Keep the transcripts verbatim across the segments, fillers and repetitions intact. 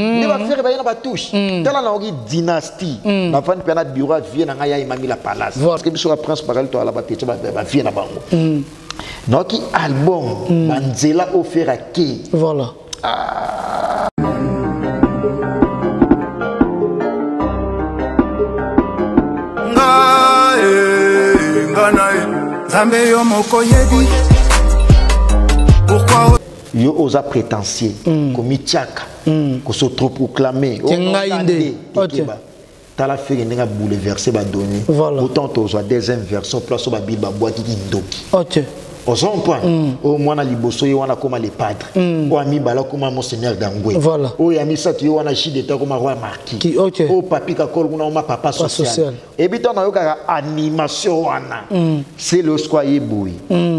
ne va faire ba ba touche tala na ogi dynastie na fan pe na bureau vie na ngaya imami la palace parce que biso la prince bagal to ala ba te ba ba vie na bango noki album banzela offert à qui voilà pourquoi yo osa prétentieux comme tiaka ko so trop proclamé OK tala fait nga bouleverser ba donner autant to so deuxième version place ba biba boaki ki ndoki OK au son point au mwana liboso yo wana koma les padres o ami bala koma monseigneur Dangwe o yami sati yo wana chide ta koma roi marquis o papi ka kol kuna ma papa social et bitan na yo ka animation wana c'est le square boy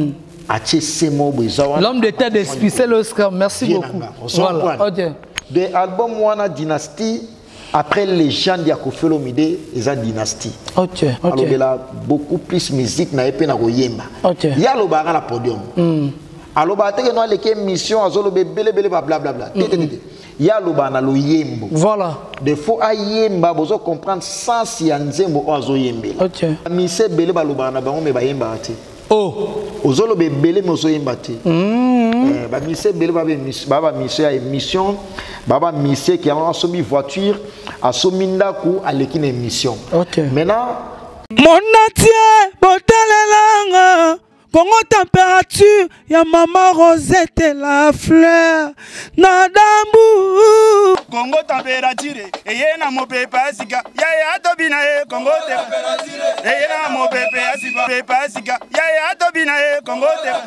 l'homme de terre d'esprit c'est l'Oscar merci beaucoup voilà OK de album wana dynastie après légende ya Koffi Olomide eza dynastie OK OK alors là beaucoup plus musique na epena koyemba OK ya lo ba na podium alors ba te que no leke mission azolo bele bele bla bla bla ya lo ba na lo yembo voilà des fois ayemba bozo comprendre sens ya nzembo ozo yembela OK mise bele ba lo ba na bango me ba yemba te oh ozolo bele me ozo yemba te eh ba mise bele ba ba mission ya émission baba mise qui a somi voiture a somi ndaku à l'équipe émission OK maintenant mon natie botalelanga Congo température ya maman Rosette la fleur na dambu Congo température eye na mopepa sika ya ya tobina e Congo température eye na mopepa sika sika ya ya tobina e Congo.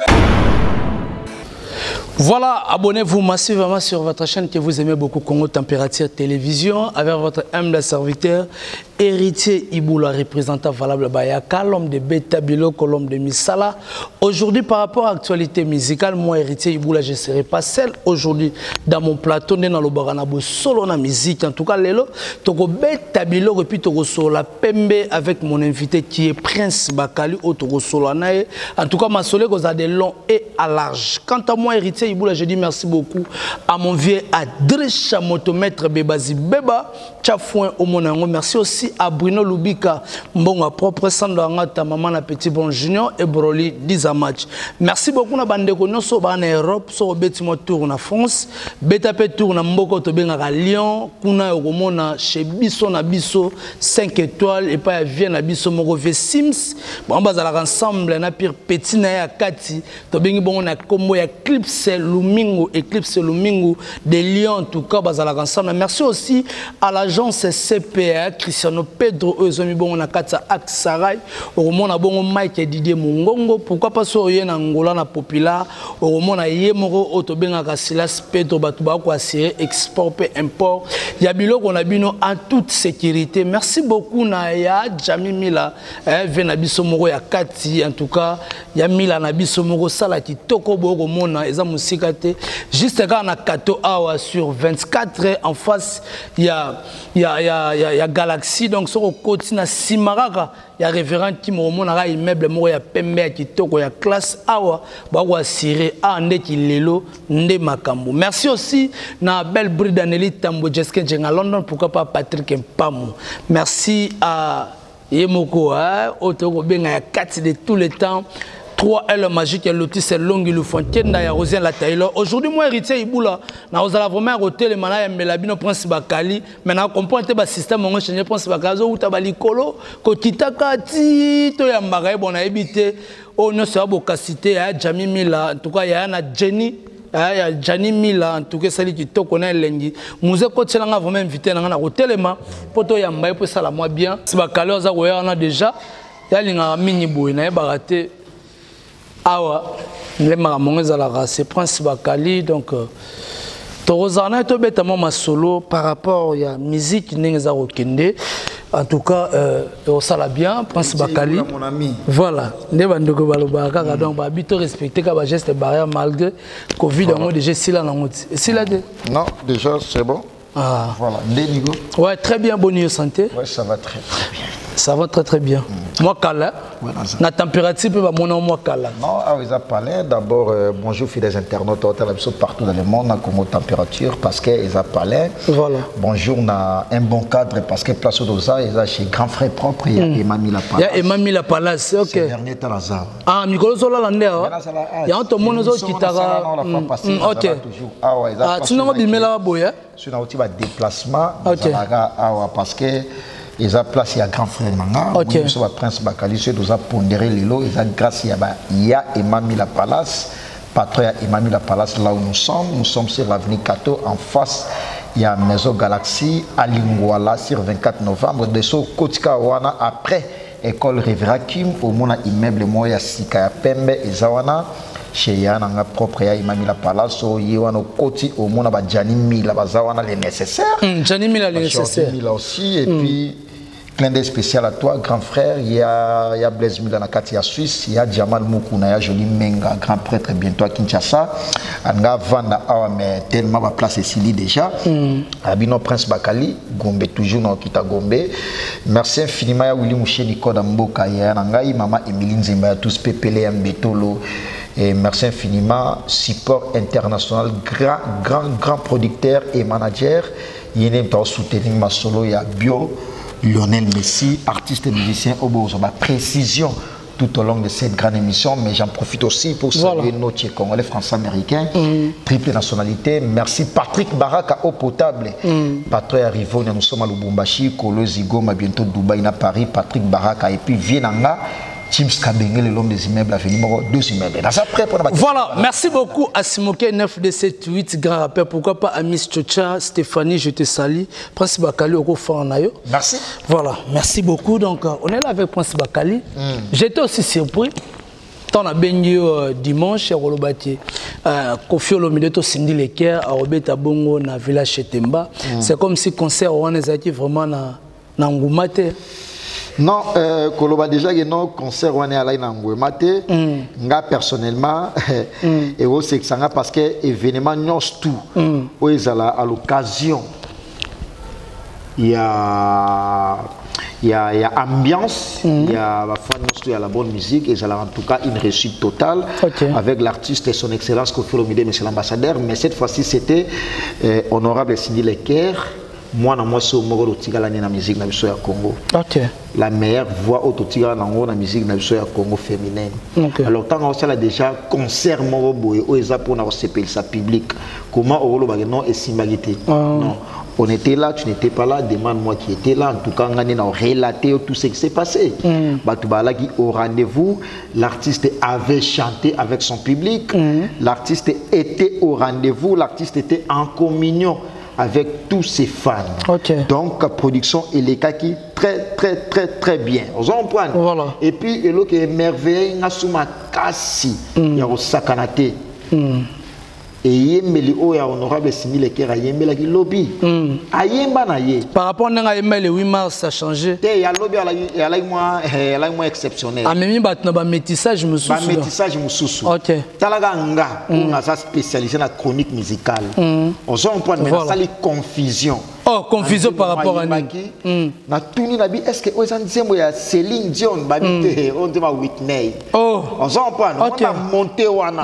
Voilà, abonnez-vous massivement sur votre chaîne que vous aimez beaucoup, Congo Température Télévision, avec votre humble serviteur, héritier Iboula, représentant valable Bayaka, l'homme de Beta Biloko, l'homme de Misala. Aujourd'hui, par rapport à l'actualité musicale, moi, héritier Iboula, je ne serai pas seul aujourd'hui dans mon plateau, dans le Baranabo, solo na musique. En tout cas, Lelo, Toko Beta Biloko, et puis Toko Sola Pembe, avec mon invité qui est Prince Bakali, au Toko Solanae. En tout cas, ma soleil, vous avez des longs et à large. Quant à moi, héritier Iboula, je dis merci beaucoup à mon vieux Adrissa Motomètre Bebazi Beba, Tchafouin Omonango. Merci aussi à Bruno Lubika, Mbonga propre Sandangata, Maman la Petit Bon Junior et Broly Dizamach. Merci beaucoup à Bandeko Noso, en Europe, sur Betimo Tour en France, Betapé Tour en Mboko Tobenga à Lyon, Kuna Romona chez Bisso na Bisso, cinq étoiles, et pas à Vienne à Bisso Morové Sims. Bon, on va aller ensemble, on a pire petit na Kati, Tobengi bon on a combo Eclipse Lumingo, Eclipse Lumingo de Lyon, en tout cas, on va aller ensemble. Merci aussi à l'agence C P A, Cristiano Pedro, Ozomi bon on a Katsa Aksaray, au moment on bon Mike et Didier Mungongo, pourquoi pas sur Yen Angola na Popula, au moment on a Yemoro Otobenga Kasilas Pedro Batuba quoi c'est export et import. Il y a bilo qu'on a bino en toute sécurité. Merci beaucoup Naya Jami Mila, Venabiso Moro ya Kati en tout cas, ya Mila Nabiso Moro Salati Toko Bogo Mona eza musikate juste quand on a Kato Awa sur vingt-quatre en face il y a il y a il y a il y a Galaxy donc sur le côté na Simaraka il y a révérend qui mo mona immeuble moro ya pembe ya kitoko ya classe Awa ba wa siré a ndeki lelo nde makambo. Merci aussi na belle bride Aneli Tambo Jeske Jenga London pourquoi pas Patrick Mpamu. Merci à Yemoko hein Otoko benga ya quatre de tous les temps. trois L magique et l'outil c'est longue il fontaine na ya Rosien la Taylor. Aujourd'hui moi héritier Iboula na ozala vraiment roter le mana ya Melabino Prince Bakali maintenant comprendre ba système on changer Prince Bakali zo uta balikolo ko kitaka ti to ya mbaka bon na ebité o no se abokasité ya Jami Mila en tout cas ya na Jenny ya Jani Mila en tout cas sali qui to connaît lengi muze ko tselanga vraiment invité na na hotelema poto ya mbaye pour ça la moi bien Bakali oza ko ya na déjà ya linga mini boy na baraté awa les maramongeza la race Prince Bakali donc Torozana to betamo ma solo par rapport ya musique n'engeza okende en tout cas euh ça la bien Prince Bakali mon ami voilà ne bandoko baloba kaka donc ba bito respecter ka ba geste barrière malgré Covid on déjà si là ngoti et si là non déjà c'est bon ah voilà Ndenigo ouais très bien bonne santé ouais ça va très très bien. Ça va très très bien. Mm. Moi, Kala, la température peut mon nom, moi, Kala. Non, ah, ils ont parlé. D'abord, euh, bonjour, fidèles internautes, partout dans le monde, à Congo température, parce qu'ils ont parlé. Voilà. Bonjour, on a un bon cadre, parce que place au dosa, ils ont chez Grand Frère propre, il y a mm. Emma Mila Palace. Il y a Emma Mila Palace, ok. C'est le dernier temps, là. Ah, Nicolas Zola Landé, il y a un tout le monde qui t'a. Ok. Ah, tu n'as pas dit, mais là, boya. Tu n'as pas de déplacement, parce que. Ils ont placé à grand frère Nanga, okay. Ils ont prince Bakali, ils ont pondéré les lots, ils ont grâce à Ya et Mami la Palace, patron et Mami la Palace, là où nous sommes, nous sommes sur l'avenue Kato, en face, il y a Maison Galaxy, à Lingwala, sur vingt-quatre novembre, de ce Kotika Wana, après, école Rivera Kim, au monde immeuble Moya Sika Pembe, et Zawana, chez Yananga propre ya Imami la Palace, au Yéwano Koti, au monde à Djani Mila, Bazawana, les nécessaires. Djani Mila, les nécessaires. Mila aussi, et puis. Clin d'œil spécial à toi, grand frère. Il y a, il y a Blaise Mudanakati à Suisse, il y a Djamal Moukouna, il y a Jolie Menga, grand prêtre bientôt à Kinshasa. Anga Vanda Awa, mais tellement ma place est ici déjà. Abino Prince Bakali, Gombe, toujours dans Kita Gombe. Merci infiniment à Willy Mouché Nicoda Mboka, il y a Nangaï, Maman Emiline Zimba, tous Pépélé, Mbetolo. Et merci infiniment, support international, grand, grand, grand producteur et manager. Il y a un soutenir ma solo, il y a Bio. Lionel Messi, artiste et musicien, au beau précision tout au long de cette grande émission, mais j'en profite aussi pour saluer voilà. Notre Congolais, Français-Américains, mm. triple nationalité. Merci Patrick Baraka, eau potable. Mm. Patron Arrivo, nous sommes à Lubumbashi, Kolo Zigoma, bientôt Dubaï, à Paris, Patrick Baraka, et puis Vienanga. James Kabengele, l'homme des immeubles, a fait numéro deux immeubles. Voilà, merci beaucoup à Simoké neuf deux sept huit, grand rappeur. Pourquoi pas à Miss Chocha, Stéphanie, je te salue. Prince Bakali, au Fanayo. Merci. Voilà, merci beaucoup. Donc, on est là avec Prince Bakali. Mm. J'étais aussi surpris. On a baigné euh, dimanche à Rolobati. Kofi Olomide, Cindy Leker, à Robeta Bongo, dans le village Chetemba. Mm. C'est comme si le concert on est vraiment dans Ngoumate. Non, euh, Koloba déjà que non concert on est allé dans Ngouemate. Nga personnellement et au c'est ça parce que événement nyos tout où ils allaient à l'occasion il y a il y a il y a ambiance, il y a la fois il y a la bonne musique et ça en tout cas une réussite totale okay. Avec l'artiste et son excellence Kofi Olomide, monsieur l'ambassadeur, mais cette fois-ci c'était euh, honorable Cindy Leker. Moi, moi, c'est la musique na biso ya Congo. Okay. La meilleure voix autotique dans la musique na biso ya Congo féminine. Okay. Alors, tant qu'on a déjà concert moro boy, o eza pour na sepel sa public. Comment o lo bageno et simbalité. Non. On était là, tu n'étais pas là, demande-moi qui était là. En tout cas, on a relaté tout ce qui s'est passé. Mm. Batubala qui au rendez-vous, l'artiste avait chanté avec son public. Mm. L'artiste était au rendez-vous, l'artiste était en communion avec tous ses fans. Okay. Donc, la production et les cas qui très, très, très, très bien. Voilà. Et puis, il y a un merveilleux, il y a un kasi, il y a un sakanate. Et il y a un honorable Cindy Leker, il y a un lobby. Par rapport à le huit mars, ça a changé. Il y a un lobby, il y a un exceptionnel. Il y a un métissage, je me souviens. Un métissage, je me souviens. Ok. On a spécialisé dans la chronique musicale. On se comprend, mais ça, les confusions. Oh, confusion par rapport à nous. Na tuni na bi est-ce que aux anzembo ya Céline Dion ba bi on te ma Whitney. Oh, on s'en prend, on a monté wana.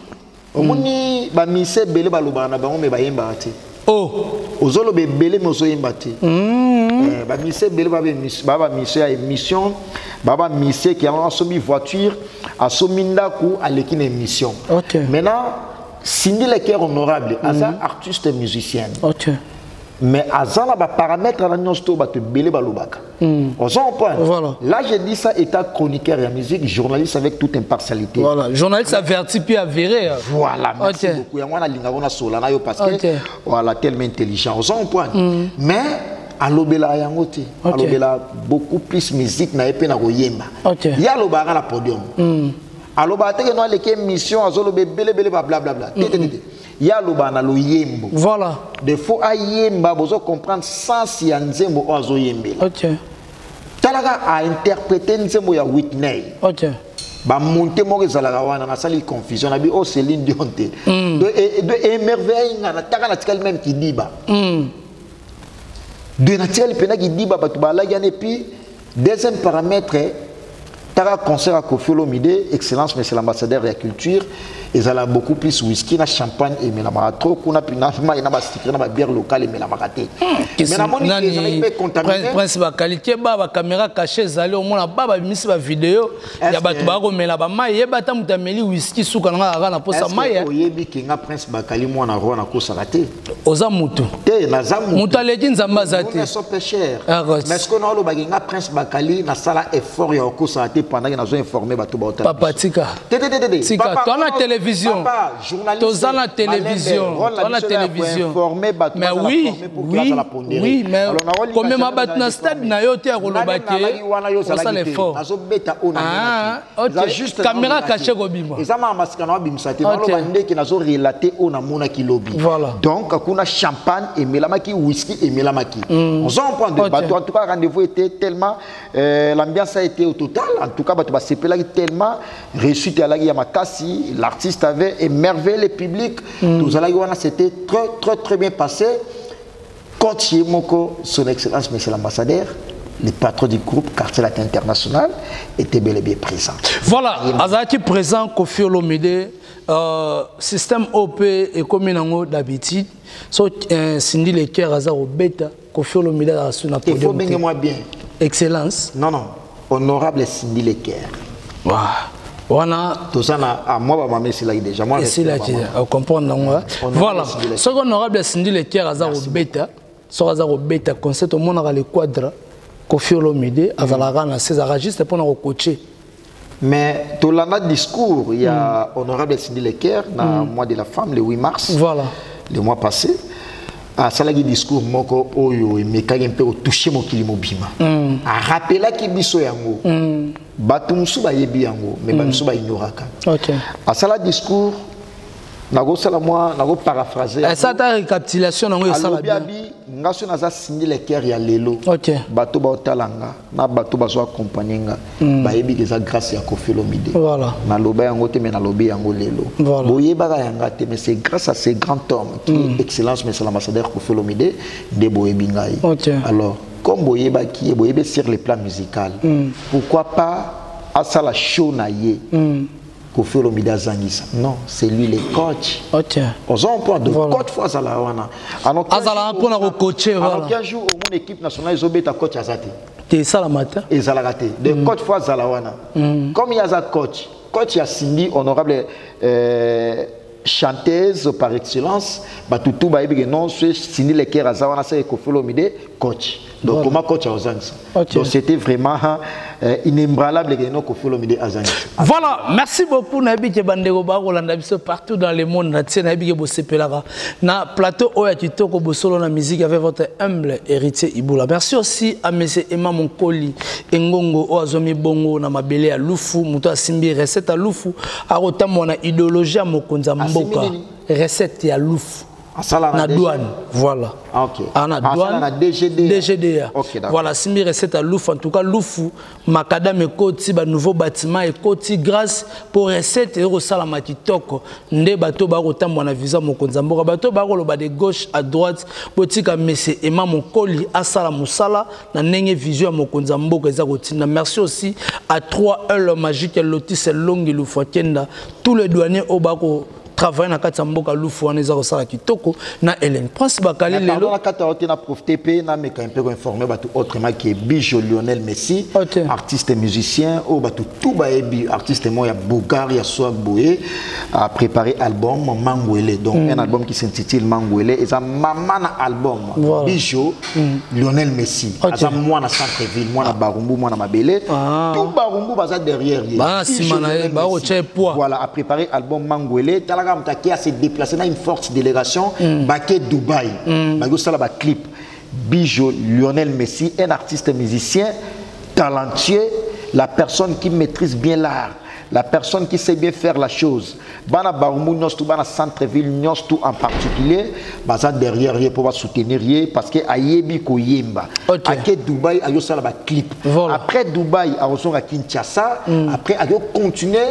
Omoni ba mise belé ba lobana ba on me ba yemba ati. Oh, ozolo be belé mo so yemba ati. Eh ba mise belé ba mise ba ba mise ya émission, ba ba mise qui a somi voiture, a somi ndaku à l'équipe émission. OK. Maintenant Cindy Leker honorable, asa artiste musicienne. OK. Mais à ça, les paramètres à la nuance, tu vas te belé balobaka. On s'en prend. Là, j'ai dit ça, état chroniqueur et musique, journaliste avec toute impartialité. Voilà, journaliste averti puis avéré. Voilà, merci okay. beaucoup. Il y a un lingavona solana parce que okay. Voilà, tellement intelligent. On s'en prend. Mais à l'obéla yangote, à l'obéla beaucoup plus musique na épée na royemba. Il y a l'obara la podium. À l'obara te que nous allons émission à zolo belé belé blablabla. Il y a l'obana lo yembo. Voilà. Des fois à yemba, vous comprendre sans y nzembo ozo yembe. OK. Talaga a interprété nzembo ya Whitney. OK. Ba monter mo ezalaka wana na sali confusion na bi o Céline Dion te. De de émerveille na taka na tikali même qui diba. Mm. De naturel pena qui diba batu ba la et puis Deuxième paramètre, Tara concert à Koffi Olomide, excellence, mais c'est l'ambassadeur de la culture. Ils ont beaucoup plus whisky, champagne et mélamara trop. Qu'on a pu n'avoir une sticker, une bière locale et mélamara. Mais la monnaie, ils ont contaminé. Prince ba qualité, ba caméra cachée, zali au moins la baba mis la vidéo. Il y a battu baro mais la bama, il y a battu mutameli whisky sous quand on a rana pour sa maille. Est-ce que Oyebi Kinga Prince Bakali moi na roi na kosa raté? Oza mutu. Te na zamu. Mutaledi nzamba zati. Ils sont peu chers. Mais est-ce qu'on a le baginga Prince Bakali na sala effort ya kosa raté pendant qu'ils nous ont informé bato ba hotel. Papa tika. Te te te te. Tika. Toi na télévision. Toza na télévision. Toi na télévision. Mais oui, oui, oui, mais comme ma bat na stade na yo te akoloba ke. On ça l'effort. Ah, ok. Caméra cachée gobima. Ezama maskana bimsa te na lo bande ki nazo relater ona mona ki lobby. Donc akuna champagne et melamaki whisky et melamaki. On s'en prend de bateau. En tout cas rendez-vous était tellement l'ambiance a été au total. En tout cas bateau ba sepela tellement reçu te alagi ya makasi, l'artiste avait émerveillé le public. Tout ça c'était très très très bien passé. Quand Moko, son excellence monsieur l'ambassadeur, le patron du groupe Quartier Latin International, était bel et bien présent. Voilà, Azaki présent, Koffi Olomide, euh, système O P et comme d'habitude, so Cindy Leker Azaro Beta, Koffi Olomide a su na podium. Il faut bien moi bien. Excellence. Non non, honorable Cindy Leker. Waouh. Voilà. Tout ça, à moi, ma mère, c'est là déjà. Moi, c'est là qui est. Comprendre. Voilà. Ce honorable Cindy Leker Azaro Beta, so Azaro Beta, concert au monde le quadre, Koffi Olomide, Azalaga na César juste pour nous coacher. Mais tout le discours, il y a honorable Cindy Leker, dans le mois de la femme, le huit mars. Voilà. Le mois passé. Ah, ça là le discours moko oyo mais quand un peu toucher mon kilimo bima. A rappeler ki biso yango. Batu musu ba yebi yango mais ba musu ba ignoraka. OK. Ah ça là discours nago sala moi nago paraphraser. Et ça ta récapitulation nango ça là bien. Ngaso naza Cindy Leker ya lelo. OK. Bato ba otalanga na bato ba zo accompagner nga ba yebi que ça grâce ya Koffi Olomide. Voilà. Na loba yango te mais na lobi yango lelo. Boye ba yanga te mais c'est grâce à ces grands hommes qui mm. excellence monsieur l'ambassadeur Koffi Olomide de boye bingai. OK. Alors comme boye ba qui boye be sur le plan musical. Mm. Pourquoi pas à ça la show na ye. Mm. Koffi Olomide Azangisa. Non, c'est lui le coach. OK. On s'en prend de coach fois à la wana. Azala pour na coacher voilà. Alors quinze jours au mon équipe nationale ils ont bêta coach azate. T'es ça la matin. Et ça l'a raté. De coach fois à la wana. Comme il y a un coach, coach il y a Cindy honorable euh, chanteuse par excellence, bah tout tout bah il non c'est Cindy Leker Azawana c'est Koffi Olomide coach. Donc comment coach à Azangisa. Donc c'était vraiment euh, inébranlable que non Koffi Olomide Azangisa. Voilà, merci beaucoup Nabi Kebandego Barolanda biso partout dans le monde natie Nabi Kebosepelara. Na plateau Oya Kitoko Bosolo na musique avec votre humble héritier Iboula. Merci aussi à monsieur Emma Monkoli Engongo Oazomi Bongo na mabele à Lufu, muto asimbi recette à Lufu, a rotambo na idéologie à Mokonza Mboka. Recette à Lufu. Na douane, voilà. Ok. Na douane, na D G D. D G D. Ok, voilà, si mes recettes à Louf, en tout cas, Loufou, Macadam et Koti, ba nouveau bâtiment et Koti, grâce pour recette et au salamati toko. Nde bateau barotam, mon avisa, mon konzambo, bateau baro, ba de gauche à droite, botika, messe, Emma, mon colis, à Salamoussala, na nenge vision, mon konzambo, kezarotina. Merci aussi à trois heures magique, lotis, longue, loufotienda, tous les douaniers au baro. Travailler na katamboka lufu wana za kosala kitoko na Hélène Prince Bakali lelo na kata hote na prof T P na meka un peu informé batu autrement que Bijo Lionel Messi artiste musicien au batu tout ba ebi artiste mo ya Bougar ya Swag Boye a préparé album Mangwele donc mm. un album qui s'intitule Mangwele et ça maman na album voilà. Bijo mm. Lionel Messi ça moi na centre-ville moi na Barumbu moi na Mabele ah. tout Barumbu baza derrière lui bah simana ba o che poids voilà a préparé album Mangwele qui a se déplacé dans une forte délégation mm. Baké Dubaï mm. Bago sala ba clip Bijo Lionel Messi un artiste musicien talentueux la personne qui maîtrise bien l'art la personne qui sait bien faire la chose bana Barumbu nyos tout bana centre-ville nyos tout en particulier baza derrière rien pour soutenir rien parce que ayebi ko yemba Baké Dubaï ayo sala ba clip voilà. Après Dubaï a reçu à Kinshasa mm. après ayo continuer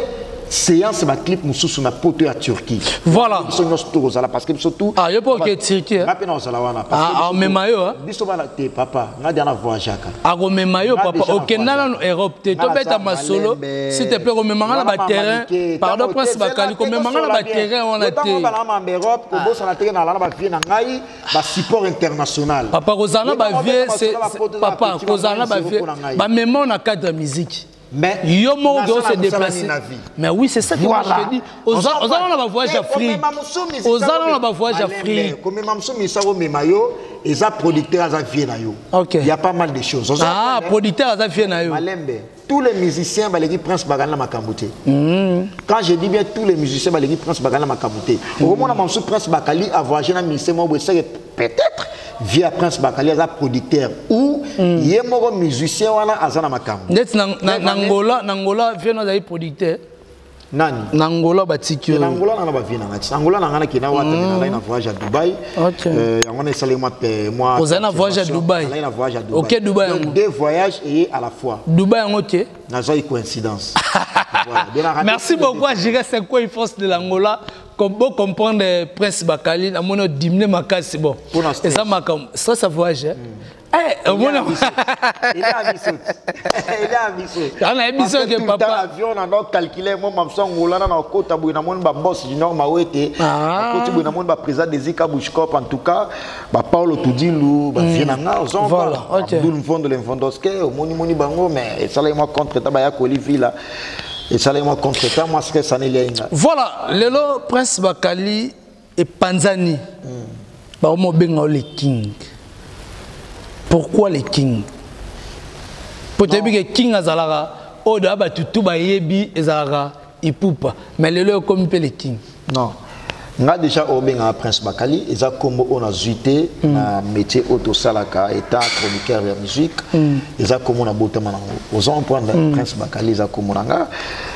séance ma clip mususu na poto ya Turquie. Voilà. Parce que surtout ah yo pas que Turquie. Ah mais mayo biso bana te papa nga diana voyage aka. Ah mais mayo papa OK na Europe te to beta masolo s'il te plaît ko memanga na ba terrain pardon prince bakali ko memanga na ba terrain on a te. Ba na Europe ko bosa na terrain na la ba vie na ngai ba support international. Papa kozana ba vie c'est papa kozana ba vie ba memanga na cadre musique. Mais yo mo doit se déplacer. Mais oui, c'est ça que moi je te dis. Aux gens on a ba voyage Afrique. Aux gens on a ba voyage Afrique. Comme mamso misao me mayo et ça producteur à vie na yo. OK. Il y a pas mal de choses. Ah, producteur à vie na yo. Malembe. Tous les musiciens balegi Prince Bagala Makamouté. Quand je dis bien tous les musiciens balegi Prince Bagala Makamouté. Au moment où mamso Prince Bakali a voyagé dans ministère moi peut-être via Prince Bakali as producteur ou yemoro musicien wana azana makambo. Net Nangola Nangola vient d'aller producteur. Nani Nangola batiki. Nangola na ba vient ngati. Angola na ngana kina wata na na voyage à Dubaï. Euh on est salé moi moi. Vous allez voyage à Dubaï. Na voyage à Dubaï. OK Dubaï. Donc deux voyages et à la fois. Dubaï en OK. Na zo coïncidence. Merci beaucoup à Jira c'est quoi il force de l'Angola. Comme bon comprendre Prince Bakali, à mon dîner ma case c'est bon. Et ça m'a comme ça ça voyage. Eh, il est ambitieux. Il est ambitieux. Il est ambitieux. On a ambitieux que papa. L'avion on a donc calculé moi mamso Angola na kota buina mon ba boss junior mawete. Koti buina mon ba président des Zika Bushkop en tout cas, ba Paulo Tudilu, ba Vienanga, on voilà. Abdul Mfondo le Mfondoske, moni moni bango mais ça là moi contre ta ba ya Olivier là. Et ça, moi, contre ça, moi, c'est ça. Voilà, Lelo, Prince Bakali et Panzani. Bah, on m'a les kings. Pourquoi les kings? Pour te dire que King Azalara, au dehors, tout va yebi Azalara, il poupa. Mais Lelo, comme les kings. Non. On a déjà obéi à Prince Bakali, et ça comme on a zuité na métier auto salaka état chroniqueur de musique, et ça comme on a beauté maintenant. Aux gens prendre Prince Bakali, ça comme on a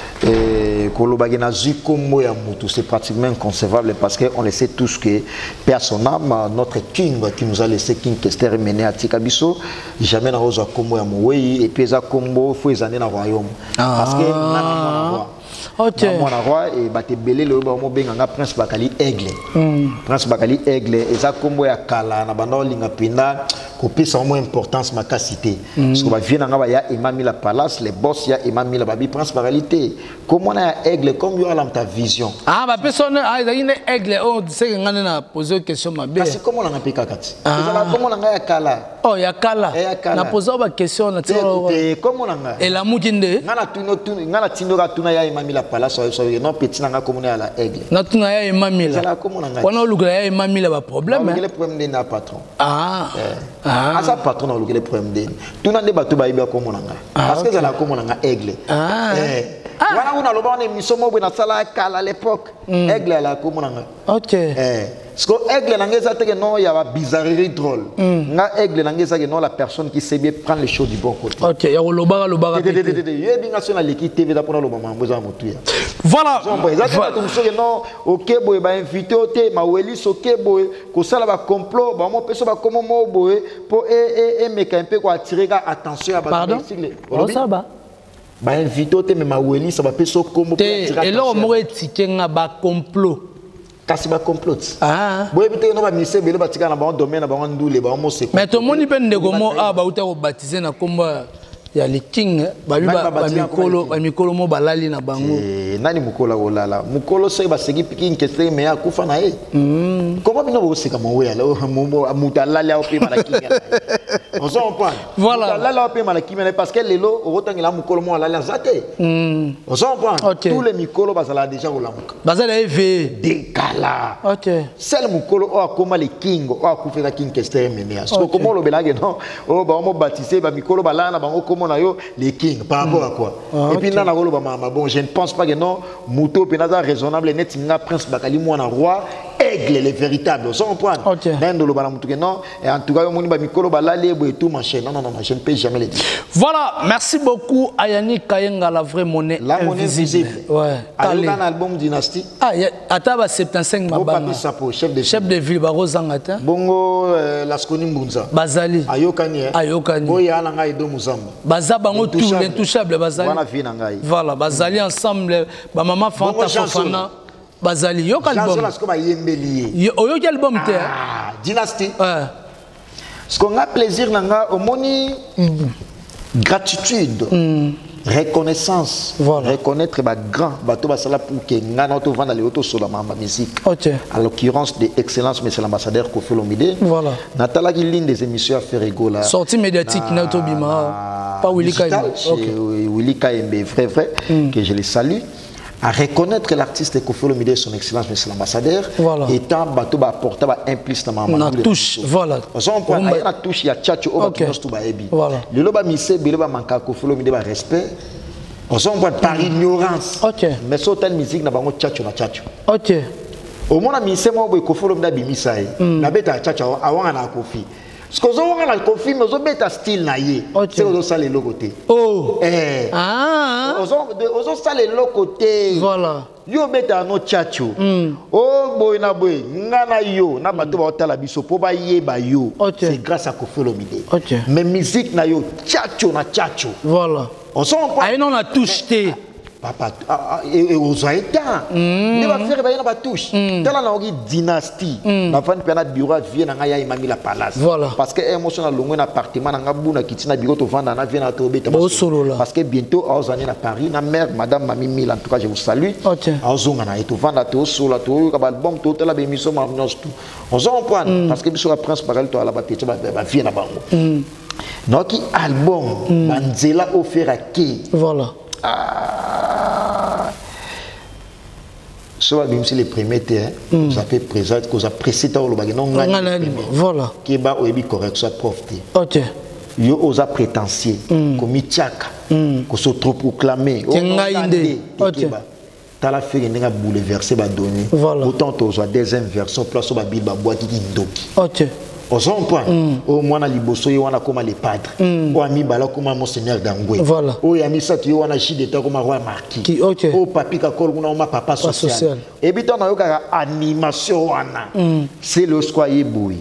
et kolobagi na zu comme ya mutu, c'est pratiquement inconcevable parce que on le sait tous que personne notre king qui nous a laissé King Kester mené à Tikabiso, jamais na rosa comme ya moué et puis ça comme faut les années dans royaume parce que na OK. Mon roi et baté belé le ba mo benga Prince Bakali Aigle. Prince Bakali Aigle et ça comme ya kala na bando linga pinda ko pesa mo importance ma cité. Parce que ba vient nga ba ya imami la palace les boss ya imami la babi Prince Bakalité. Comment on a Aigle comme yo alam ta vision. Ah ba personne ah il y a Aigle on sait ngana na poser une question ma bé. Parce que comment on a pika kati. Comment on a ya kala. Oh ya kala. Na poser ba question na tiro. Comment on a. Et la mukinde. Ngana tuno tuno ngana tindo ka tuna ya imami la palace so non petit nanga comme à la Aigle. Na tuna ya imami la. On a lugla ya imami la ba problème. Le problème de na patron. Ah. Ah. Ah ça patron on le problème de. Tuna de bato ba iba comme on nga. Parce que ça la comme on nga Aigle. Ah. Voilà on a le bon émission mo na sala kala à l'époque. Aigle la comme on nga. OK. Eh. Parce que Aigle n'angeza te que non il y a une bizarrerie drôle. Nga Aigle n'angeza que non la personne qui sait bien prendre les choses du bon côté. OK, ya lobara lobara. Ye binga sona l'équipe T V da pona lo mama mboza mutuya. Voilà. Exactement comme ça que non OK boy ba invité au thé ma weli soké boy ko sala ba complot ba mo peso ba comme mo boy pour et et meka un peu ko attirer attention à ba. Pardon. Oh ça va. Ba invité au thé mais ma weli ça ba peso comme pour attirer attention. Et là on m'a tiqué nga ba complot. Kasi ba complot. Ah. Boy bité no ba ministère belo ba tika na ba domaine na ba ndule ba mo se. Mais tout monde peut ndeko mo ah ba uta ko baptiser na komba ya les king ba ba mikolo ba mikolo mo balali na bango. Eh nani mukola olala. Mukolo se ba segi King Kester me akufa na e. Comment bino bo seka mo ya lo mo mutalala o pe malaki. On s'en prend. Voilà. Mutalala o pe malaki mais parce que lelo o rotangela mukolo mo alala zate. On s'en prend. Tous les mikolo ba sala déjà olamuka. Ba sala eve décala. OK. Seul mukolo o akoma le king o akufela King Kester me ya. So comment lo belage non o ba mo baptiser ba mikolo balana bango les kings par rapport à quoi. Et puis là bon je ne pense pas que non muto penaza raisonnable net nga Prince Bakali moi na roi aigle les véritables on comprend nendo lo bana mutuke non et en tout cas yo moni ba mikolo ba lale bo et tout machin non non non je ne peux jamais le dire. Voilà, merci beaucoup à Yannick Kayenga, la vraie monnaie la monnaie invisible. Ouais. Allez un album Dynastie. Ah ataba soixante-quinze mabanga. Chef de chef de ville Barozangata. Bongo la skoni mbunza. Bazali. Ayokani. Ayokani. Boya na ngai do muzamba. Bazabango tout l'intouchable Bazali. Wana fi na ngai. Voilà, Bazali ensemble ba maman Fanta Fofana. Bazali yo album. Chanson ko ba yembeli. Yo yo album te. Ah, Dynastie. Ouais. Ce qu'on a plaisir nanga au moni gratitude. Reconnaissance, voilà. Reconnaître les grands bateaux basala pour que ngana auto vendre les autos sur la musique. Okay. À l'occurrence de excellence monsieur l'ambassadeur Kofi Olomide. Voilà. Natala qui ligne des émissions à faire rigola. Sortie médiatique na auto bima pas Willy Kaimbe. Okay. Willy Kaimbe vrai vrai mm. que je les salue. À reconnaître l'artiste Kofi Olomide son excellence monsieur l'ambassadeur. Voilà. Étant bateau ba porter ba implice na maman. Na touche voilà. On point il y a touche il y a tchatcho au ba tout ba ebi. Voilà. Le loba mise bele ba manka Kofi Olomide ba respect. On s'en voit par ignorance. Ok. Mais sur telle musique, n'a pas de tchatcho na tchatcho. Ok. Au moins, mi c'est moi qui Kofi Olomide bimisa. Na beta tchatcho avant na Kofi. Ce qu'on a na Kofi, mais on beta style na ye. C'est on ça les locotés. Oh. Eh. Ah. On on ça les locotés. Voilà. Yo beta no tchatcho. Oh boy na boy, ngana yo na bato ba otala biso po ba ye ba yo. C'est grâce à Kofi Olomide. Ok. Mais musique na yo tchatcho na tchatcho. Voilà. On s'en prend. Ah, non, on a touché. Papa, et aux Haïtiens. Ne va faire rien à touche. Dans la langue dynastie, la femme de bureau vient à Naya Imami la palace. Voilà. Parce que émotionnel longue un appartement dans Gabouna qui tient bureau au vent dans vient à Tobé. Parce que bientôt à Ozane à Paris, la mère Madame Mami Mil en tout cas je vous salue. À Ozongana et au vent à Tobé sur la Tobé, comme album tout la bémission marminos tout. On s'en prend parce que sur la prince par elle toi la bataille va vient à Bango. Notre album, Manzela offert à qui? Voilà. Ah. Soit même si les premiers terres, vous avez présent, que vous avez pressé dans le bagage, non, voilà. Qui est bas au ébi correct, soit profité. Ok. Yo osa prétentieux, comme Itchaka, que soit trop proclamé. Ok. T'as la fait une bouleversé, ba donné. Autant tu as deuxième version, place au babil, ba boîte qui indoki. Ok. Au son point, au moins liboso y wana comme les padres, au ami bala comme monseigneur d'Angoué. Voilà. Au ami ça tu wana chi d'état comme roi marquis. Au papi kakol kuna ma papa social. Et puis on a eu animation wana. C'est le squaye boui.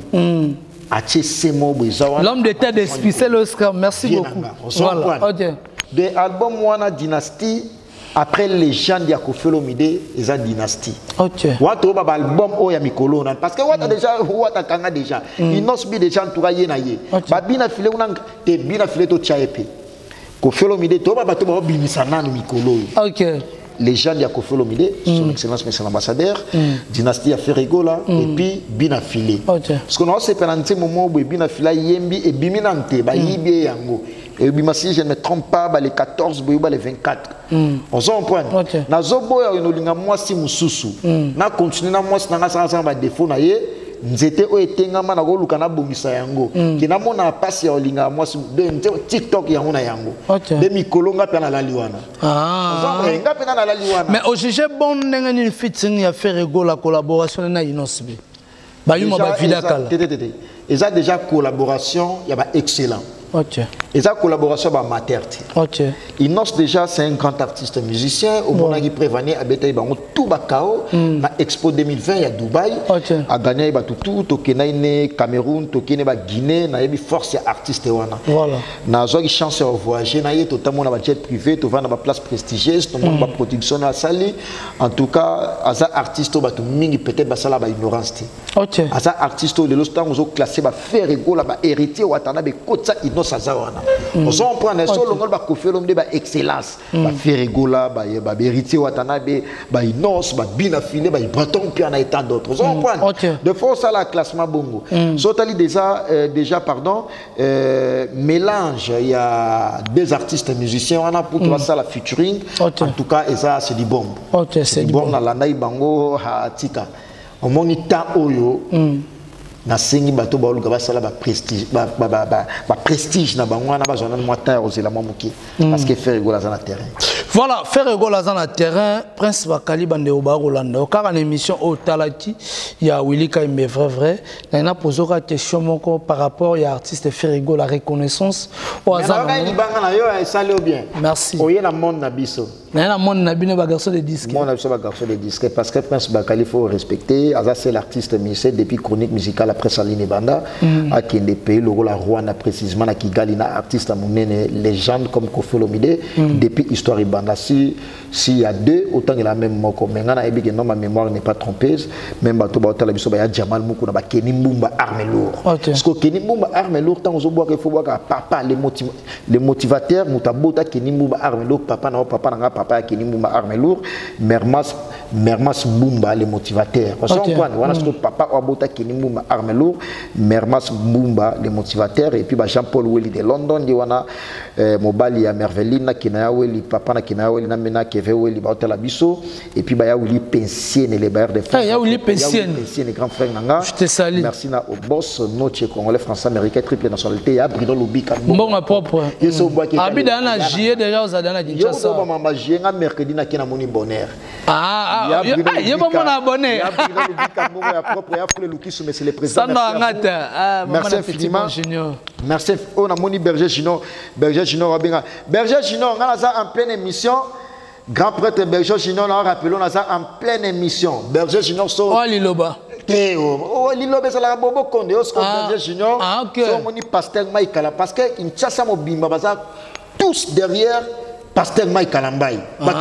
L'homme d'état d'esprit, c'est l'Oscar. Merci beaucoup. Voilà. Ok. De album wana dynastie. Après les gens de Kofi Olomide, ils ont dynastie. Ok. Wato ba album o ya mikolo na parce que wata déjà wata kanga déjà. Ils n'ont pas déjà entouré na ye. Ba bina filé una te bina filé to chaepe. Kofi Olomide to ba bato ba bimisa na mikolo. Ok. Les gens de Kofi Olomide, son excellence monsieur l'ambassadeur, dynastie a fait rigola et puis bina filé. Parce qu'on a aussi penanté moment où bina filé yembi et biminante ba yibie yango. Et si je ne me trompe pas, les quatorze, les vingt-quatre. On s'en prend. Nazobo ya inolinga mwasi mususu. Na continue na mwasi na ngasa ba défaut na ye. Nzete o etengama na goluka na bomisa yango. Kina mona passe ya olinga mwasi de TikTok yango na yango. De mikolonga pe na laliwana. Ah. Nga pe na laliwana. Mais au jugé bon nenga ni fitting ya faire ego la collaboration na Inosbi. Ba yuma ba vidakala. Et ça déjà collaboration, il y a excellent. Ok. Et sa collaboration avec Mater. Ok. Inos déjà c'est un grand artiste musicien. Au moment où prévenait à Betaï Bango tout Bakao na Expo deux mille vingt à Dubaï. Ok. A gagné ba tout tout Tokenaine Cameroun, Tokene ba Guinée, na yebi force artiste wana. Voilà. Na zo chance de voyager na yé totalement na jet privé, to va na place prestigieuse, tout monde ba production na sali. En tout cas, asa artiste ba tout mingi peut-être ba sala ba ignorance. Ok. Asa artiste de l'ostan ozo classé ba faire rigola ba héritier watana be kotsa Sazawana. On s'en prend un seul longue ba Kofi Olomide ba excellence, ba Ferregola, ba ba héritier Watanabe, ba Inos, ba Bina Filé, ba Breton puis en a tant d'autres. On s'en prend. De force à la classement bongo. Sotali déjà déjà pardon mélange il y a deux artistes musiciens on a pour toi ça la featuring. En tout cas et ça c'est du bon. OK, c'est du bon na la nai bango ha tika. Au monita oyo. Na sengi bato ba oluka basala ba prestige ba ba ba ba prestige na bangwana ba zona mwata ozela momuki parce que faire rigola za na terrain. Voilà, faire égale dans le terrain, Prince Bakali Bande Oba Rolando. Car en émission au Talati, il y a Willy Kaimbe, vrai, vrai. Il y a posé une question par rapport à l'artiste faire égale la reconnaissance. Merci. Il y a un monde nabiso. Il y a un monde nabiso, un garçon de disque. Mon garçon de disque. Parce que Prince Bakali, il faut respecter. C'est l'artiste musicien depuis chronique musicale après Saline Banda. À qui des pays, le rôle Rwanda précisément, à Kigali, artiste à mon légende comme Kofi Olomide. Depuis Histoire Banda, si s'il y a deux, autant il y a la même mot. Mais non, ma mémoire n'est pas trompeuse. Même bateau bateau la biso, il y a Jamal Moukou, il y a Kenny Mbumba arme lourde. Parce que Kenny Mbumba arme lourde, tant on voit qu'il faut voir que papa les motiv les motivateurs, mutabota Kenny Mbumba arme lourde, papa non papa n'a papa Kenny Mbumba arme lourde, Mermas Mermas Mbumba les motivateurs. Parce qu'on voit, voilà ce que papa abota Kenny Mbumba arme lourde, Mermas Mbumba les motivateurs et puis Jean-Paul Welly de London, il y a Mobali à Merveline qui n'a Welly papa na qui n'a Welly na mena qui veut Welly bateau la biso et puis bah Welly pension les bailleurs de France. Il y a Welly pension les grands frères nanga. Je te salue. Merci na au boss notre congolais français américain triple nationalité ya Bruno Lobika. Bon ma propre. Habida na J déjà aux adana Kinshasa. Yo ba mama J nga mercredi na kina moni bonheur. Ah ah yo ba mona bonheur. Ya Bruno Lobika mo ya propre ya Fule Lukisu mais c'est le président. Ça ngata. Ah merci infiniment. Merci on a moni Berger Gino Berger Gino Robinga. Berger Gino on a ça en pleine émission. Grand prêtre Berger Gino on a rappelé on a ça en pleine émission. Berger Gino so Oh Liloba. Eh oh Liloba c'est la bobo konde o sko Berger Gino. Ah OK. So moni pasteur Maïkala parce que in tchasa mo bimba baza tous derrière pasteur Mike Kalambai.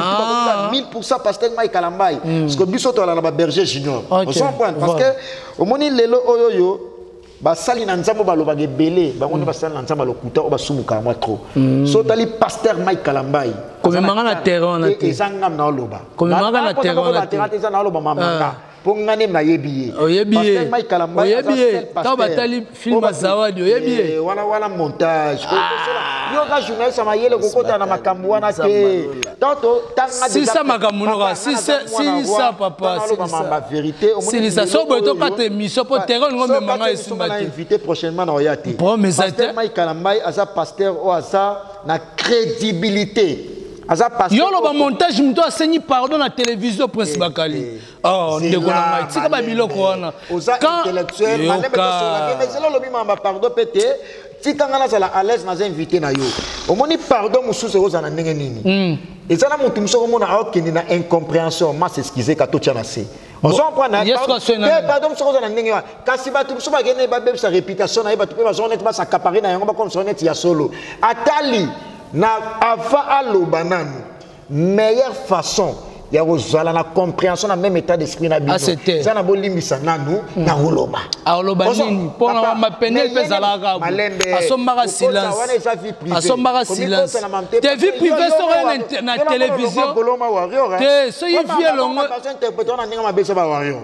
Ah. mille pour cent pasteur Mike Kalambai. Parce que biso to la Berger Junior. On comprend parce que au moni lelo oyoyo ba sali na nzambo ba loba gebele ba ngoni ba sali na nzambo lokuta o ba sumuka moi trop. So tali pasteur Mike Kalambai. Comme manga na terrain na te. Ezanga na loba. Comme manga na terrain na te. Ezanga na loba mama. Pour ngane na yebiye. Oyebiye. Oyebiye. Quand batali film Zawadi oyebiye. Wana wana montage. Yo ka journaliste ma yele kokota na makambo wana te. Toto tanga si ça makambo no si si ça papa si ça ma vérité au moins. Si ça so boto ka te mission pour terrain ngombe manga esimba te. Invité prochainement na oyati. Pasteur Mike Kalambai asa pasteur o asa na crédibilité. Yo lo ba montage mto asenyi pardon na télévision Prince Bakali. Oh ndeko na ngai tika ba biloko wana. Quand intellectuel malebe to sola mais c'est lo bima ba pardon pété tika ngana sala à l'aise na invité na yo. Omoni pardon mususu oza na ndenge nini. Ezala mutu muso komona akeni na incompréhension ma s'excuser ka to tiana se. On s'en prend na pardon muso oza na ndenge wa. Kasi ba tu muso ba gene ba bebsa réputation na ba tu pe ba zonete ba s'accaparer na yango ba comme zonete ya solo. Atali na avant aloba nanu meilleure façon ya kozala na compréhension na même état d'esprit na bino ça na bolimbisa nanu na oloba aloba nini pona mapene pezala ka asomaka silence asomaka silence te vie privée sur na télévision te so yi vie longo interpréter na ninga mabesa ba wario.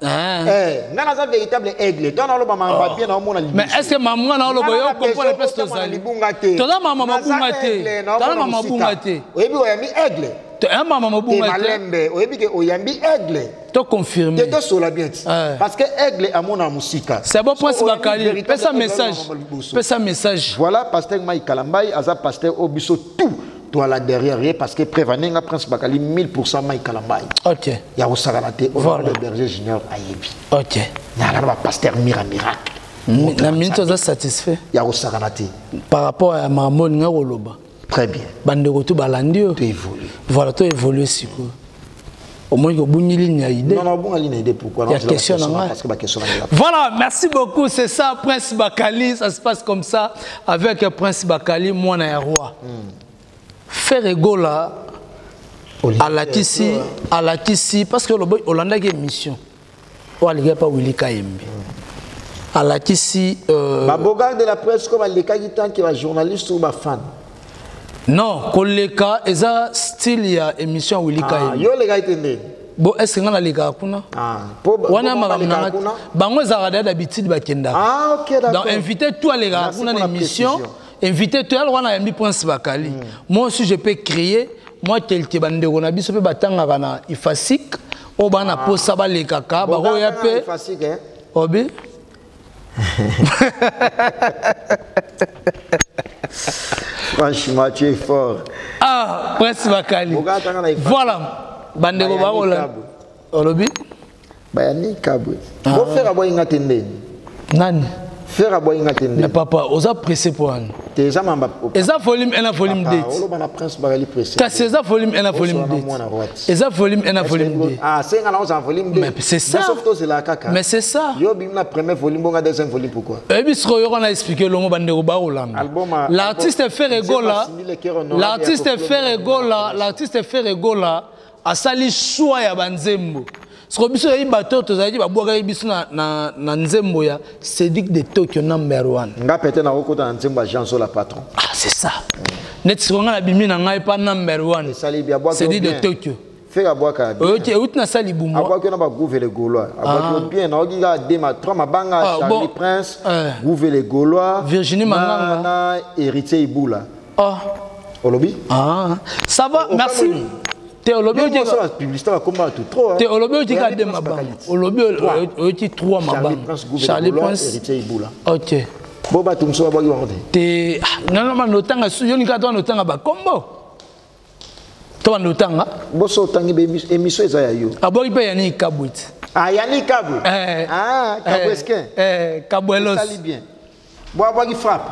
Eh, ngana za véritable aigle. Toi na loba mamba bien na omona libuso. Mais est-ce que maman na loba yo comprend le peste ozali? Toza mama mabunga te. Toza mama mabunga te. Oyebi oyambi aigle. To un mama mabunga te. Malembe, oyebi ke oyambi aigle. To confirmer. Te sola bien. Parce que aigle amona musika. C'est bon Prince Bakali. Pesa message. Pesa message. Voilà pasteur Mike Kalambai, aza pasteur obiso tout. Toi là derrière parce que prévenir Prince Bakali mille pour cent Mike Kalambai. OK. Ya o sagalate au voilà. Berger Junior ayebi. OK. Ya la pasteur Mira miracle. La minute vous satisfait. Ya o sagalate. Par rapport à Mamon Ngoloba. Très bien. Bande ko balandio. Tu évolues. Voilà, tu évolues siko. Au moins que bonne ligne idée. Non non, bonne ligne idée pourquoi non, question parce que ma question là. Voilà, merci beaucoup, c'est ça Prince Bakali, ça se passe comme ça avec Prince Bakali moi na roi. Faire égola à la tissi à la tissi parce que le boy Hollanda qui mission ou à pas Willy Kaimbe à la tissi euh ba boga de la presse comme les cas qui tant qui va journaliste ou ba fan non koleka eza style ya émission Willy Kaimbe yo les gars entendez bon est-ce que ngana les gars kuna ah wana makamna bango za d'habitude ba kenda ah OK d'accord donc inviter toi les gars kuna l'émission invité toi on a mis Prince Bakali moi aussi je peux créer moi tel te bande on a biso pe batanga kana ifasik o bana posa ba le kaka ba ro ya pe ifasik hein obi Franchement, tu es fort. Ah, Prince Bakali. Voilà. Bandego Baola. Olobi? Bayani Kabwe. Bon faire à boire une attendée. Nani? Faire à boire une attendée. Mais papa, osa pressé pour un. T'es jamais en bas. Eza volume un volume deux. Oh, le Prince Bakali pressé. T'as c'est ça volume un volume deux. Eza volume un volume deux. Ah, c'est un en volume deux. Mais c'est ça. C'est la caca. Mais c'est ça. Yo bim la première volume, bon deuxième volume pourquoi? Et puis ce qu'on a expliqué le mot Bandego Baola. L'artiste fait Regola. L'artiste fait Regola. L'artiste fait Regola. A sali choix ya banzembo. Ce que biso yi bato to zaidi ba boga biso na na na nzembo ya Cédric de Tokyo number one. Nga pete na okota na nzembo Jean Sola patron. Ah c'est ça. Net ce qu'on a bimi na ngai pas number one. Cédric de Tokyo. Fait à boire ka. OK, out na sali bumo. Aboa que na ba gouver les Gaulois. Aboa que bien na ogiga de ma trois mabanga Charlie Prince, gouver les Gaulois. Virginie Manganga na héritier Ibula. Ah. Olobi? Ah. Ça va, merci. Théologie la publicité va combattre tout trop. Théologie dit garder ma banque. Olobi oti trois ma banque. Charlie Prince héritier Ibula. OK. Bon ba tum so ba gi wonde. Te non non notanga su yoni ka to notanga ba kombo. To notanga. Bo so tangi be émission eza ya yo. Abo ipe yani kabwit. Ah yani kabwe. Eh. Ah kabwesken. Eh kabwelos. Ça lit bien. Bo ba gi frappe.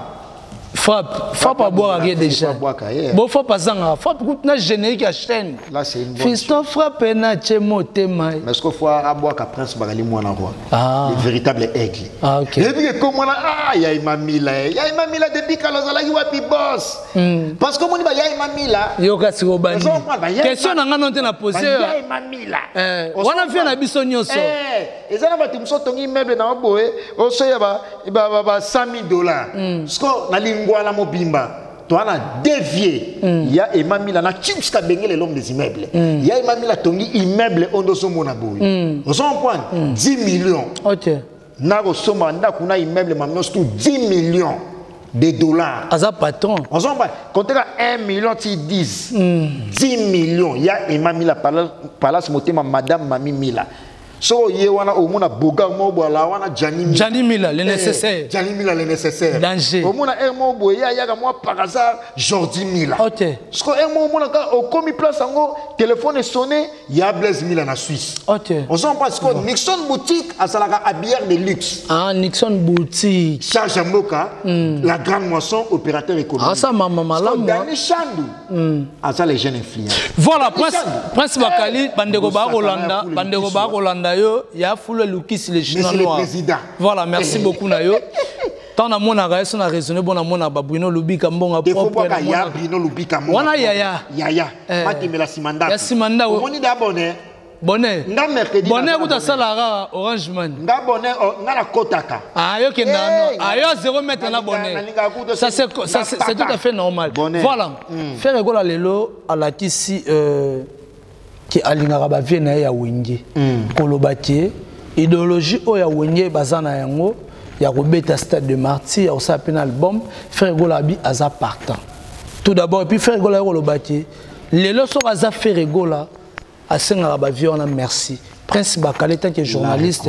Frappe, frappe à boire à déjà. Bon, faut pas ça. Frappe, na générique à chaîne. Là, c'est une bonne. Fiston frappe na chemo tema. Mais ce qu'il faut à boire qu'à Prince Bakali moi na roi. Ah. Le véritable aigle. Ah ok. Et puis comme on a ah ya imamila, ya imamila depuis kaloza la wapi boss. Parce que mon ba ya imamila. Yo ka siko bani. Question na ngano te na poser. Ya imamila. Eh. Wana fait na biso nyonso. Eh. Ezana ba tumso tongi meuble na boye, o so ya ba ba ba cent mille dollars. Ce qu'on na Ngwala mobimba to ana dévié il y a Emamila na chips ka bengele l'homme des immeubles il y a Emamila tongi immeuble ondo so mona boy on s'en prend dix millions. OK na go soma nda kuna immeuble mamnos tout dix millions de dollars aza patron on s'en prend compter un million ti dix dix millions il y a Emamila palace motema madame Mami Mila. So ye wana omona boga mo bola wana Jani Jani Mila le nécessaire. Jani Mila le nécessaire. Danger. Omona un mo boya ya ga moi par hasard Jordi Mila. OK. Parce que un mo omona ka au commis place ngo téléphone est sonné ya Blaise Mila na Suisse. OK. On s'en passe que Nixon boutique à salaka habilleur de luxe. Ah Nixon boutique. Charles Moka la grande moisson opérateur économique. Ah ça maman malam. Dani Chandou. Ah ça les jeunes influents. Voilà Prince Prince Bakali Bandego ba Rolanda Bandego ba Rolanda. Il y a foule Lucas le chinois noir. Voilà, merci beaucoup Nayo. Tant na mona ga so na raisonner bon na mona ba Bruno Lubika mbonga propre na ya Bruno Lubika mbonga. Wana yaya. Yaya. Matimela Simanda. Ya Simanda wo. Moni da bonnet. Bonnet. Nga mercredi. Bonnet kuta sala Orange Man. Nga bonnet nga na kotaka. Ah yo ke na ayo zéro mètre na bonnet. Ça c'est ça c'est tout à fait normal. Voilà. Faire rigola lelo à la tisi euh qui alingaka ba vie na ya wenge kolobati idéologie o ya wenge bazana yango ya kobeta stade de martyr ya osa pena album Frère Golabi aza partant tout d'abord et puis Frère Gola kolobati lelo so aza Frère Gola asenga ba vie on a merci Prince Bakali tant que journaliste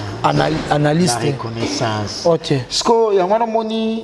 analyste la reconnaissance. OK sko ya mwana moni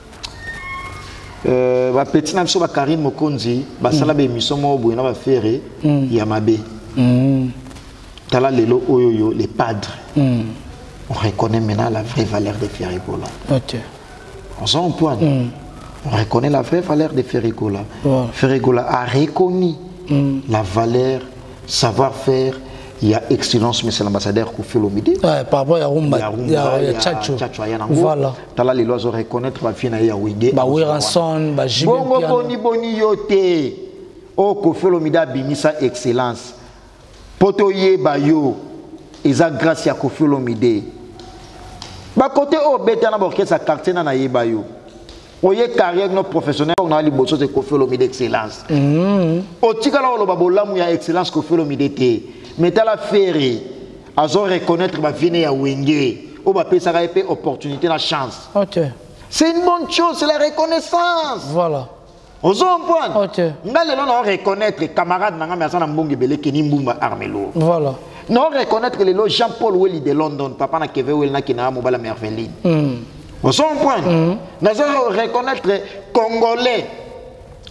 Euh, ba petit na biso ba Karim Mokonzi ba sala be émission mo boyina ba faire ya mabe tala lelo oyoyo les padres on reconnaît maintenant la vraie valeur de Ferrigola. OK on s'en point on reconnaît la vraie valeur de Ferrigola. Ferrigola a reconnu la valeur savoir-faire. Il y a excellence, monsieur l'ambassadeur Kofi Olomide. Ouais, par rapport à Rumba, il y a Tchatcho. Voilà. Tala les lois reconnaître la fille na ya Wenge. Ba Wiranson, ba Jibé. Bongo boni boni yote. O Kofi Olomide bimisa excellence. Potoye ba yo. Eza grâce ya Kofi Olomide. Ba côté o beta na borke sa quartier na ye ba yo. Oye carrière no professionnel on a li bosso de Kofi Olomide excellence. Mhm. O tikala o lo babolamu ya excellence Kofi Olomide te. Mais à la ferry, à reconnaître ma vie à Wenge, ou ma paix ça a été opportunité, la chance. OK. C'est une bonne chose, c'est la reconnaissance. Voilà. Aux hommes point. OK. Nous allons reconnaître les camarades n'anga mais ça n'a mbongi belé qui nimbumba armelo. Voilà. Nous reconnaître les lots Jean-Paul Welly de London, papa na Keve Welly na kina mobala merveille. Aux hommes point. Nous allons reconnaître Congolais.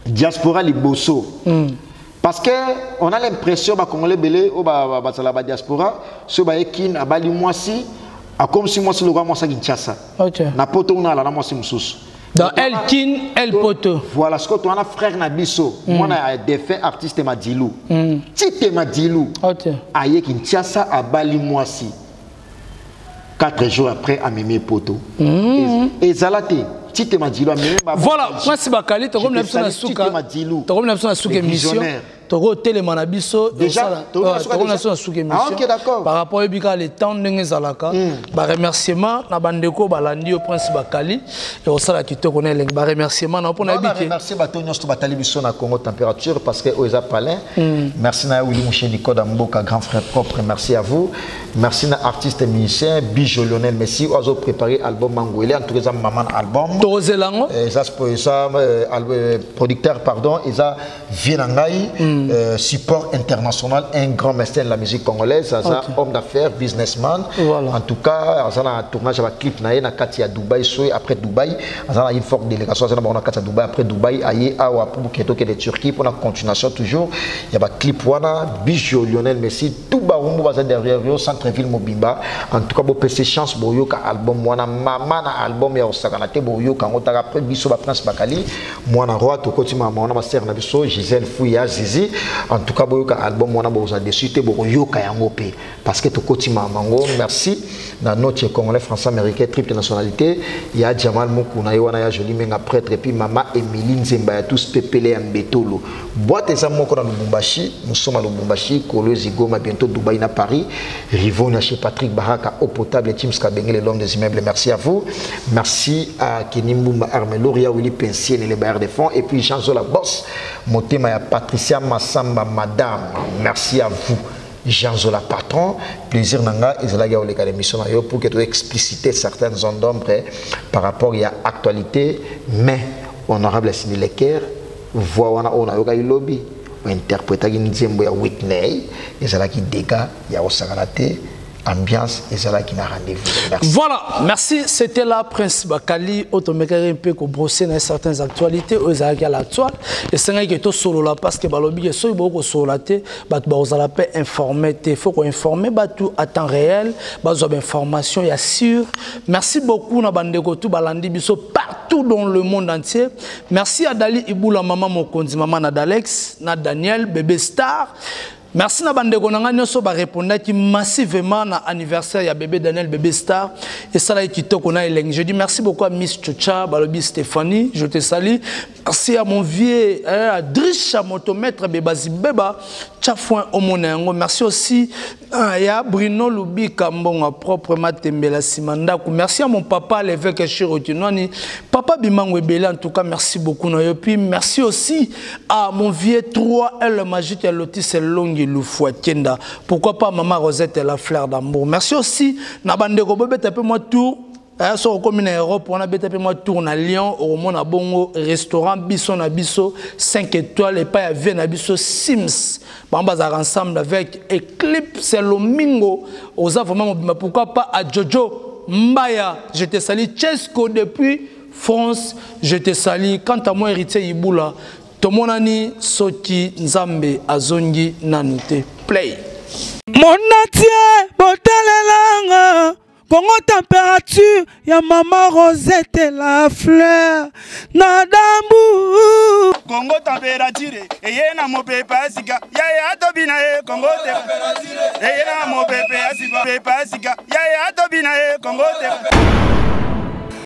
diaspora liboso. Mm. Parce que on a l'impression que Congolais belé au ba ba la diaspora, ce ba ekin abali moisi, a comme si moi c'est le roi moi ça Kinshasa. OK. Na poto on a la moi c'est mususu. Dans Elkin, El Poto. Voilà ce que tu as frère Nabiso. Moi a défait artiste Madilou. Tite Madilou. OK. Aye Kinshasa abali moisi. Quatre jours après à Mémé Poto. Et Zalate. Tite Madilou a Mémé. Voilà, moi c'est Bakali, tu as comme l'impression de Souka. Tu as comme l'impression de Souka émission. Toro téléman biso déjà Toro na so souke mission. Ah OK d'accord. Par rapport au bika le temps ndenge zalaka ba remerciement na bandeko balandi au prince Bakali et au sala ki to connaît ba remerciement na pona biki. Merci bato nyonso batali biso na Congo température parce que oza palin. Merci na Willy Moucheni Koda Mboka grand frère propre, merci à vous. Merci na artiste musicien Bijo Lionel Messi ozo préparer album Mangwele en tout cas maman album. Tozelango. Et ça ça producteur pardon, isa Vienangai. Euh, support international, un grand maître de la musique congolaise, okay. Homme d'affaires, businessman. Voilà. En tout cas, on a un tournage avec clip na na kati à Dubaï, après Dubaï, on a une forte délégation on a kati à Dubaï, après Dubaï, aïe awa pour Buketo qui est de Turquie pour la continuation toujours. Il y a un clip wana Bijo Lionel Messi, tout barumbu baza derrière yo centre-ville Mobimba. En tout cas, bo pc chance boyo ka album wana mama na album ya osakanate boyo ka ngota après biso ba Prince Bakali, moi na roi to koti mama on a ma sœur na biso Gisèle Fouya Zizi. En tout cas, boyoka album wana boza dessus te boyoka yango pe parce que to kotima mango merci na notre congolais français américain triple nationalité il y a Jamal Mukuna wana ya joli menga prêtre et puis maman Emilie Nzemba ya tous pepele ya Mbetolo boîte eza moko na Lubumbashi nous sommes à Lubumbashi Kolwezi Goma bientôt Dubaï na Paris Rivona chez Patrick Baraka au potable Teams Kabengele l'homme des immeubles merci à vous merci à Kenimboumba Armeloria Willy Pensien et les bailleurs de fonds et puis Jean Zola boss motema ya Patricia Massamba madame merci à vous Jean Zola patron plaisir nanga ezalaga oleka l'émission na yo pour que tu expliciter certaines zones d'ombre par rapport à l'actualité mais honorable Sini Leker voix wana ona yoka lobby interpréter nzembo ya Whitney ezalaki dégâts ya osakalate ambiance et ça là qui n'a rendez-vous. Merci. Voilà, merci. C'était là Prince Bakali, automécaire un peu qu'on brossait dans certaines actualités aux à l'actuel. Et c'est un qui est solo là parce que balobi est solo beaucoup solo là té, bah tu vas la paix informer, il faut qu'on informer bah tout à temps réel, bah vous avez information, il y a sûr. Merci beaucoup na bande ko tout balandi biso partout dans le monde entier. Merci à Dali Iboula maman Mokonzi maman Nadalex, na Daniel bébé star. Merci na bande konanga nyoso ba répondre qui massivement na anniversaire ya bébé Daniel bébé star et ça là qui to kona eleng. Je dis merci beaucoup à Miss Chocha, Balobi Stéphanie, je te salue. Merci à mon vieux à Drisha motomètre Bebazi Beba, Tchafouin Omonengo. Merci aussi à ya Bruno Lubi Kambonga propre Matembela Simanda. Merci à mon papa l'évêque Chirotinoni, papa Bimangwe Bela en tout cas merci beaucoup no et puis merci aussi à mon vieux trois L magique à Lotis Longi Loufou Tienda. Pourquoi pas maman Rosette et la fleur d'amour. Merci aussi na bande ko bebe taper moi tour. Eh so comme en Europe on a bête taper moi tour na Lyon au monde à bongo restaurant biso na biso cinq étoiles et pas à Vienne na biso Sims. On va ensemble avec Eclipse Lomingo aux vraiment pourquoi pas à Jojo Mbaya. Je te salue Chesco depuis France. Je te salue quant à moi héritier Iboula. Tomonani Soki Nzambe Azongi Nanute Play. Mon natie botalelanga Congo température ya maman Rosette la fleur Nadambu Congo température eye na mopepa sika ya ya tobina e Congo température eye na mopepa sika pepa sika ya ya tobina e Congo température